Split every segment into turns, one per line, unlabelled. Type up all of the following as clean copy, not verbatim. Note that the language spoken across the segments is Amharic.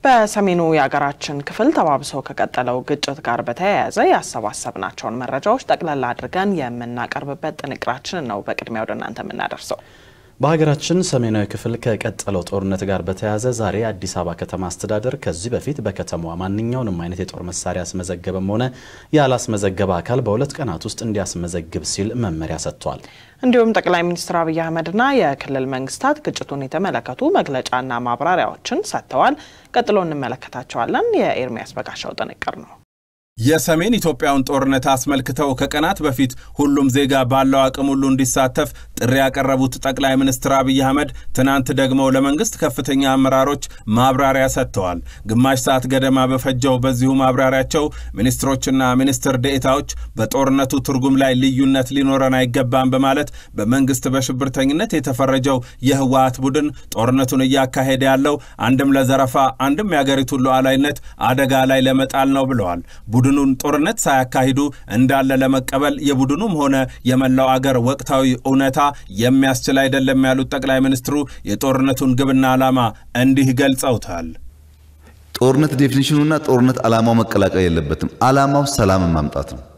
በሰሜኑ የሀገራችን ክፍል ተባብሰው ከቀጠለው ግጭት ጋር በተያያዘ ያሰባሰብናቸውን መረጃዎች ጠቅላላ አድርገን የምናቀርብበት ጥንቅራችን ነው በቅድሚያ ወደ እናንተ የምናደርሰው።
በሀገራችን ሰሜናዊ ክፍል ከቀጠለው ጦርነት ጋር በተያያዘ ዛሬ አዲስ አበባ ከተማ አስተዳደር ከዚህ በፊት በከተማዋ ማንኛውንም አይነት የጦር መሳሪያ ያስመዘገበም ሆነ ያላስመዘገበ አካል በሁለት ቀናት ውስጥ እንዲያስመዘግብ ሲል መመሪያ ሰጥቷል።
እንዲሁም ጠቅላይ ሚኒስትር አብይ አህመድና የክልል መንግስታት ግጭቱን የተመለከቱ መግለጫና ማብራሪያዎችን ሰጥተዋል። ቀጥሎ እንመለከታቸዋለን። የኤርሚያስ በጋሻው ጥንቅር ነው።
የሰሜን ኢትዮጵያውን ጦርነት አስመልክተው ከቀናት በፊት ሁሉም ዜጋ ባለው አቅም ሁሉ እንዲሳተፍ ጥሪ ያቀረቡት ጠቅላይ ሚኒስትር አብይ አህመድ ትናንት ደግሞ ለመንግስት ከፍተኛ አመራሮች ማብራሪያ ሰጥተዋል። ግማሽ ሰዓት ገደማ በፈጀው በዚሁ ማብራሪያቸው ሚኒስትሮችና ሚኒስትር ዴኤታዎች በጦርነቱ ትርጉም ላይ ልዩነት ሊኖረን አይገባም በማለት በመንግስት በሽብርተኝነት የተፈረጀው የህወሓት ቡድን ጦርነቱን እያካሄደ ያለው አንድም ለዘረፋ አንድም የሀገሪቱን ሉዓላዊነት አደጋ ላይ ለመጣል ነው ብለዋል። ቡድኑን ጦርነት ሳያካሂዱ እንዳለ ለመቀበል የቡድኑም ሆነ የመላው አገር ወቅታዊ እውነታ የሚያስችል አይደለም ያሉት ጠቅላይ ሚኒስትሩ የጦርነቱን ግብና ዓላማ እንዲህ ገልጸውታል።
ጦርነት ዴፊኒሽኑና ጦርነት ዓላማው መቀላቀል የለበትም። ዓላማው ሰላም ማምጣት ነው።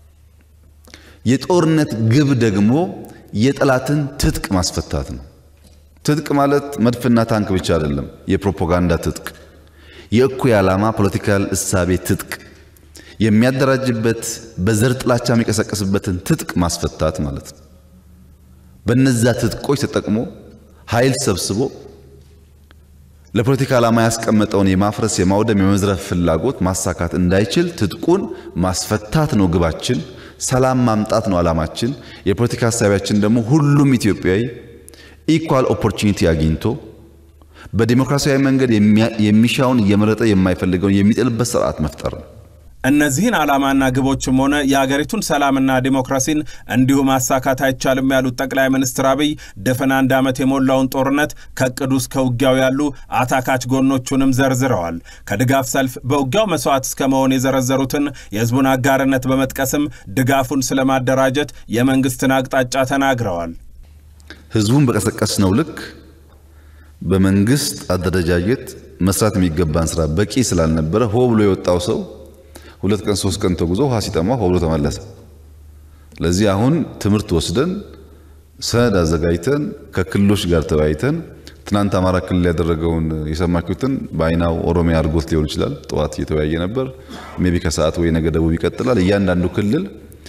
የጦርነት ግብ ደግሞ የጠላትን ትጥቅ ማስፈታት ነው። ትጥቅ ማለት መድፍና ታንክ ብቻ አይደለም። የፕሮፓጋንዳ ትጥቅ፣ የእኩይ ዓላማ ፖለቲካል እሳቤ ትጥቅ የሚያደራጅበት በዘር ጥላቻ የሚቀሰቀስበትን ትጥቅ ማስፈታት ማለት ነው። በነዛ ትጥቆች ተጠቅሞ ኃይል ሰብስቦ ለፖለቲካ ዓላማ ያስቀመጠውን የማፍረስ የማውደም የመዝረፍ ፍላጎት ማሳካት እንዳይችል ትጥቁን ማስፈታት ነው ግባችን። ሰላም ማምጣት ነው ዓላማችን። የፖለቲካ ሐሳቢያችን ደግሞ ሁሉም ኢትዮጵያዊ ኢኳል ኦፖርቹኒቲ አግኝቶ በዲሞክራሲያዊ መንገድ የሚሻውን እየመረጠ የማይፈልገውን የሚጥልበት ስርዓት መፍጠር ነው።
እነዚህን ዓላማና ግቦችም ሆነ የሀገሪቱን ሰላምና ዲሞክራሲን እንዲሁ ማሳካት አይቻልም ያሉት ጠቅላይ ሚኒስትር አብይ ደፈና አንድ ዓመት የሞላውን ጦርነት ከቅዱ እስከ ውጊያው ያሉ አታካች ጎኖቹንም ዘርዝረዋል። ከድጋፍ ሰልፍ በውጊያው መስዋዕት እስከ መሆን የዘረዘሩትን የህዝቡን አጋርነት በመጥቀስም ድጋፉን ስለማደራጀት የመንግስትን አቅጣጫ ተናግረዋል።
ህዝቡን በቀሰቀስነው ልክ በመንግስት አደረጃጀት መስራት የሚገባን ስራ በቂ ስላልነበረ ሆ ብሎ የወጣው ሰው 2 ቀን 3 ቀን ተጉዞ ውሃ ሲጠማ ሆ ብሎ ተመለሰ። ለዚህ አሁን ትምህርት ወስደን ሰነድ አዘጋጅተን ከክልሎች ጋር ተወያይተን ትናንት አማራ ክልል ያደረገውን የሰማችሁትን በአይናው ኦሮሚያ አድርጎት ሊሆን ይችላል። ጠዋት እየተወያየ ነበር። ሜቢ ከሰዓት ወይ ነገ ደቡብ ይቀጥላል። እያንዳንዱ ክልል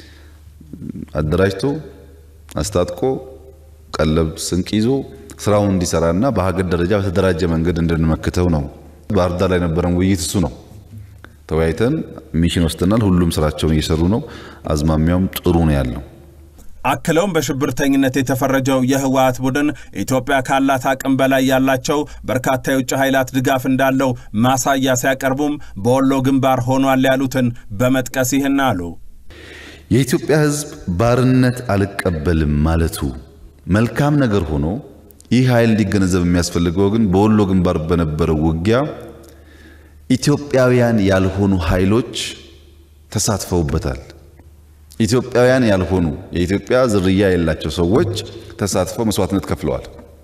አደራጅቶ አስታጥቆ ቀለብ ስንቅ ይዞ ስራውን እንዲሰራና በሀገር ደረጃ በተደራጀ መንገድ እንድንመክተው ነው። ባህር ዳር ላይ ነበረን ውይይት እሱ ነው። ተወያይተን ሚሽን ወስደናል። ሁሉም ስራቸውን እየሰሩ ነው። አዝማሚያውም ጥሩ ነው ያለው።
አክለውም በሽብርተኝነት የተፈረጀው የህወሓት ቡድን ኢትዮጵያ ካላት አቅም በላይ ያላቸው በርካታ የውጭ ኃይላት ድጋፍ እንዳለው ማሳያ ሲያቀርቡም በወሎ ግንባር ሆኗል ያሉትን በመጥቀስ ይህን አሉ።
የኢትዮጵያ ህዝብ ባርነት አልቀበልም ማለቱ መልካም ነገር ሆኖ ይህ ኃይል እንዲገነዘብ የሚያስፈልገው ግን በወሎ ግንባር በነበረው ውጊያ ኢትዮጵያውያን ያልሆኑ ኃይሎች ተሳትፈውበታል። ኢትዮጵያውያን ያልሆኑ የኢትዮጵያ ዝርያ ያላቸው ሰዎች ተሳትፈው መስዋዕትነት ከፍለዋል።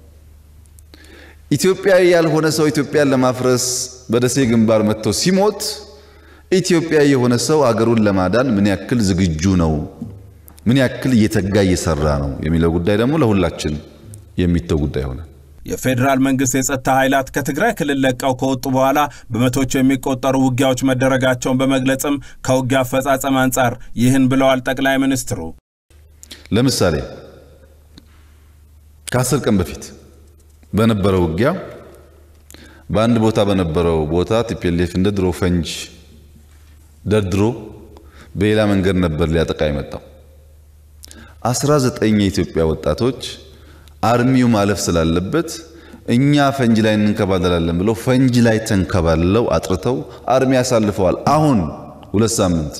ኢትዮጵያዊ ያልሆነ ሰው ኢትዮጵያን ለማፍረስ በደሴ ግንባር መጥቶ ሲሞት ኢትዮጵያዊ የሆነ ሰው አገሩን ለማዳን ምን ያክል ዝግጁ ነው፣ ምን ያክል እየተጋ እየሰራ ነው የሚለው ጉዳይ ደግሞ ለሁላችን የሚተው ጉዳይ ሆነ።
የፌደራል መንግስት የጸጥታ ኃይላት ከትግራይ ክልል ለቀው ከወጡ በኋላ በመቶዎች የሚቆጠሩ ውጊያዎች መደረጋቸውን በመግለጽም ከውጊያ አፈጻጸም አንፃር ይህን ብለዋል ጠቅላይ ሚኒስትሩ።
ለምሳሌ ከ10 ቀን በፊት በነበረው ውጊያ በአንድ ቦታ በነበረው ቦታ ቲፒኤልኤፍ እንደ ድሮ ፈንጅ ደርድሮ በሌላ መንገድ ነበር ሊያጠቃ የመጣው። 19 የኢትዮጵያ ወጣቶች አርሚው ማለፍ ስላለበት እኛ ፈንጅ ላይ እንከባለላለን ብለው ፈንጅ ላይ ተንከባለው አጥርተው አርሚ ያሳልፈዋል። አሁን 2 ሳምንት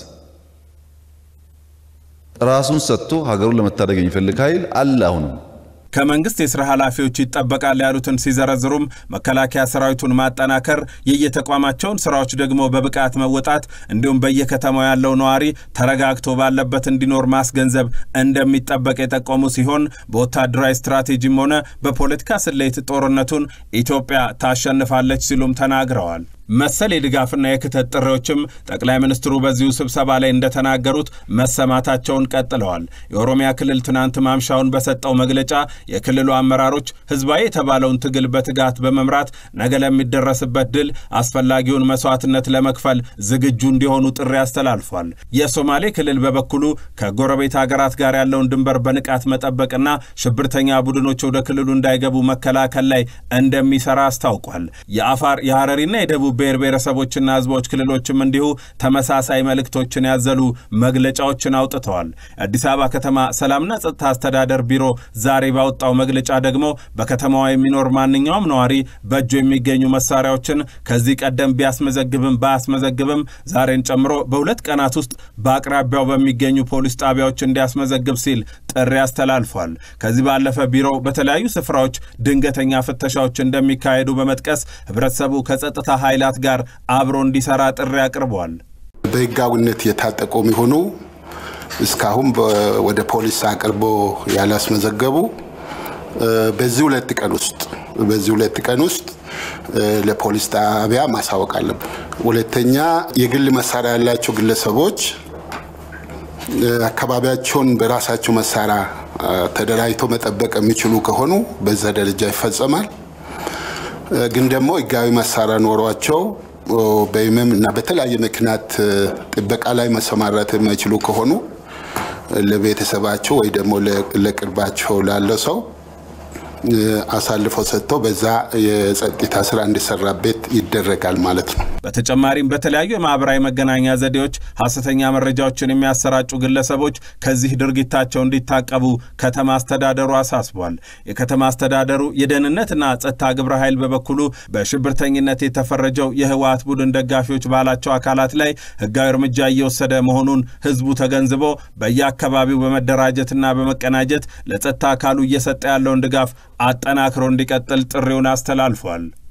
ራሱን ሰጥቶ ሀገሩን ለመታደግ የሚፈልግ ኃይል አለ። አሁን
ከመንግስት የሥራ ኃላፊዎች ይጠበቃል ያሉትን ሲዘረዝሩም መከላከያ ሰራዊቱን ማጠናከር፣ የየተቋማቸውን ስራዎች ደግሞ በብቃት መወጣት እንዲሁም በየከተማው ያለው ነዋሪ ተረጋግቶ ባለበት እንዲኖር ማስገንዘብ እንደሚጠበቅ የጠቆሙ ሲሆን በወታደራዊ ስትራቴጂም ሆነ በፖለቲካ ስሌት ጦርነቱን ኢትዮጵያ ታሸንፋለች ሲሉም ተናግረዋል። መሰል የድጋፍና የክተት ጥሪዎችም ጠቅላይ ሚኒስትሩ በዚሁ ስብሰባ ላይ እንደተናገሩት መሰማታቸውን ቀጥለዋል። የኦሮሚያ ክልል ትናንት ማምሻውን በሰጠው መግለጫ የክልሉ አመራሮች ህዝባዊ የተባለውን ትግል በትጋት በመምራት ነገ ለሚደረስበት ድል አስፈላጊውን መስዋዕትነት ለመክፈል ዝግጁ እንዲሆኑ ጥሪ አስተላልፏል። የሶማሌ ክልል በበኩሉ ከጎረቤት ሀገራት ጋር ያለውን ድንበር በንቃት መጠበቅና ሽብርተኛ ቡድኖች ወደ ክልሉ እንዳይገቡ መከላከል ላይ እንደሚሰራ አስታውቋል። የአፋር የሐረሪና የደቡብ ብሔር ብሔረሰቦችና ህዝቦች ክልሎችም እንዲሁ ተመሳሳይ መልእክቶችን ያዘሉ መግለጫዎችን አውጥተዋል። አዲስ አበባ ከተማ ሰላምና ጸጥታ አስተዳደር ቢሮ ዛሬ ባወጣው መግለጫ ደግሞ በከተማዋ የሚኖር ማንኛውም ነዋሪ በእጁ የሚገኙ መሳሪያዎችን ከዚህ ቀደም ቢያስመዘግብም ባያስመዘግብም ዛሬን ጨምሮ በሁለት ቀናት ውስጥ በአቅራቢያው በሚገኙ ፖሊስ ጣቢያዎች እንዲያስመዘግብ ሲል ጥሪ አስተላልፏል። ከዚህ ባለፈ ቢሮ በተለያዩ ስፍራዎች ድንገተኛ ፍተሻዎች እንደሚካሄዱ በመጥቀስ ህብረተሰቡ ከጸጥታ ኃይላት ጋር አብሮ እንዲሰራ ጥሪ አቅርበዋል።
በህጋዊነት የታጠቁ የሚሆኑ እስካሁን ወደ ፖሊስ አቅርቦ ያላስመዘገቡ በዚህ ሁለት ቀን ውስጥ ለፖሊስ ጣቢያ ማሳወቅ አለበት። ሁለተኛ የግል መሳሪያ ያላቸው ግለሰቦች አካባቢያቸውን በራሳቸው መሳሪያ ተደራጅቶ መጠበቅ የሚችሉ ከሆኑ በዛ ደረጃ ይፈጸማል። ግን ደግሞ ህጋዊ መሳሪያ ኖሯቸው በይመም እና በተለያየ ምክንያት ጥበቃ ላይ መሰማራት የማይችሉ ከሆኑ ለቤተሰባቸው ወይ ደግሞ ለቅርባቸው ላለው ሰው አሳልፈው ሰጥተው በዛ የጸጥታ ስራ እንዲሰራበት ይደረጋል ማለት ነው።
በተጨማሪም በተለያዩ የማህበራዊ መገናኛ ዘዴዎች ሐሰተኛ መረጃዎችን የሚያሰራጩ ግለሰቦች ከዚህ ድርጊታቸው እንዲታቀቡ ከተማ አስተዳደሩ አሳስቧል። የከተማ አስተዳደሩ የደህንነትና ጸጥታ ግብረ ኃይል በበኩሉ በሽብርተኝነት የተፈረጀው የህወሓት ቡድን ደጋፊዎች ባላቸው አካላት ላይ ህጋዊ እርምጃ እየወሰደ መሆኑን ህዝቡ ተገንዝቦ በየአካባቢው በመደራጀትና በመቀናጀት ለጸጥታ አካሉ እየሰጠ ያለውን ድጋፍ አጠናክሮ እንዲቀጥል ጥሪውን አስተላልፏል።